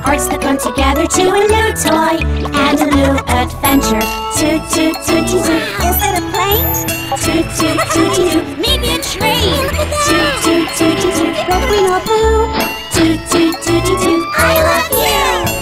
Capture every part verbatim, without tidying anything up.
hearts that come together to a new toy and a new adventure. Toot toot TuTiTu. Is it a plane? Toot toot TuTiTu. Maybe a train. Toot toot TuTiTu. Red, green, or blue. Toot toot TuTiTu. I love you.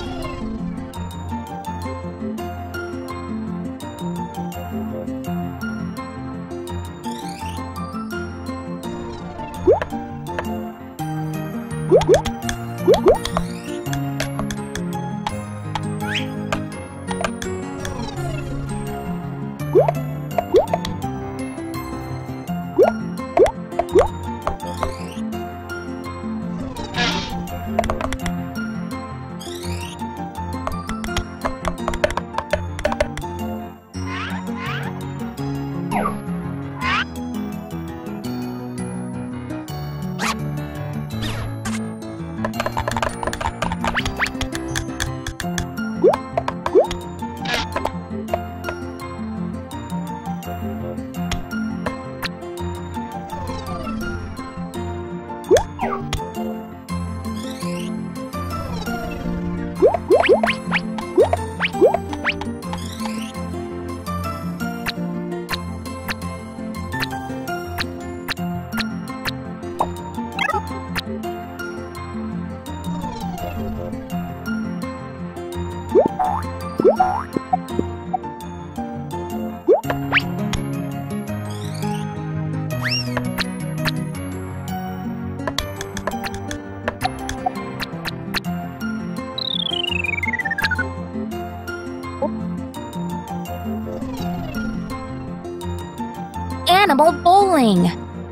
Animal bowling.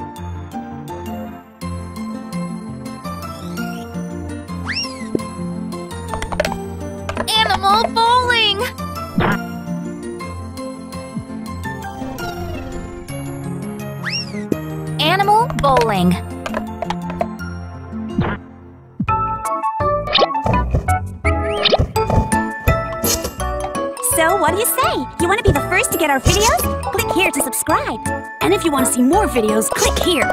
Animal bowling. Animal bowling. So, what do you say? You want to be the first to get our videos? Click here to subscribe. And if you want to see more videos, click here.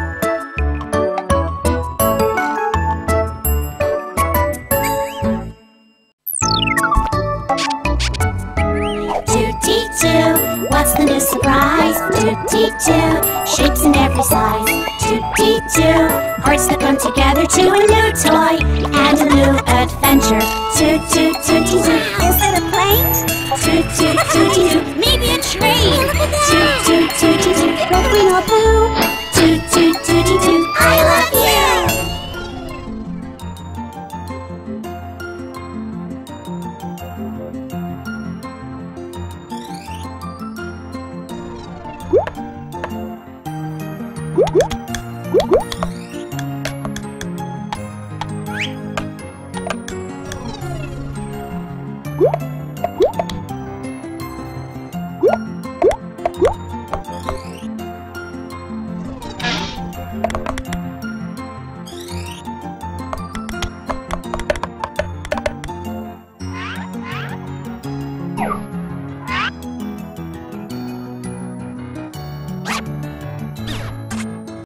TuTiTu, what's the new surprise? TuTiTu, shapes in every size. TuTiTu, hearts that come together to a new toy and a new adventure. Toot toot TuTiTu. Is it a plane? Toot toot TuTiTu. Maybe a train. Toot toot TuTiTu. Red, green, or blue. Toot toot TuTiTu. I love you.